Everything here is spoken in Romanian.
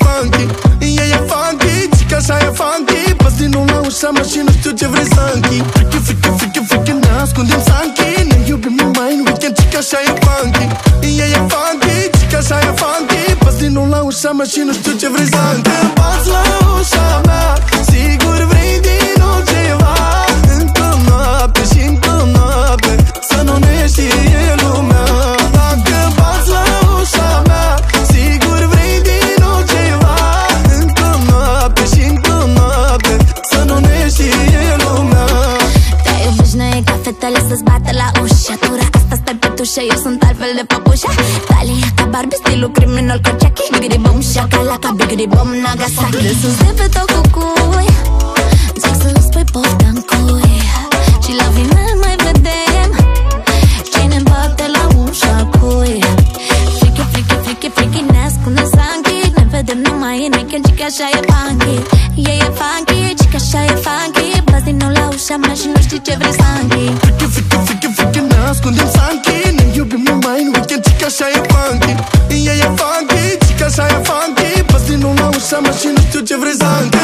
funky. Ea e funky, cica așa e funky. Bați din nou la ușa mea și nu știu ce vrei să închid. Freaky, ne ascundem sanky. Ne iubim numai în weekend, cica așa e funky. Ea e funky, cica așa e funky. Bați din nou la ușa mea și nu știu ce vrei să închid. Când bați la ușa mea, sigur vrei din nou ceva. Încă noapte și încă noapte, să nu ne știe lumea. Dacă bați la ușa mea, sigur vrei din nou ceva. Încă noapte și încă noapte, să nu ne știe lumea. Te obișnuie ca fetele să-ți bată la ușă. Tura asta stai pe tușă, eu sunt altfel de păpușă. Talia ca Barbie, stilul criminal cu Jackie. Bigri bom, shakalaka, bigri bom, Nagasaki. De sus de pe tot cucui, zic să îți pui poftă-n cui. Și la final mai vedem cine bate la ușa cui. Freaky, ne ascunde sanky. Ne vedem numai în weekend, cica așa e funky. Ea e funky, cica așa e funky. Bați din nou la ușa mea și nu știi ce vrei să închid. Freaky, ne ascundem sanky. Ne iubim numai în weekend, cica așa e funky. Ea e funky, cica așa e funky. Bați din nou la ușa mea și nu știu ce vrei să închid.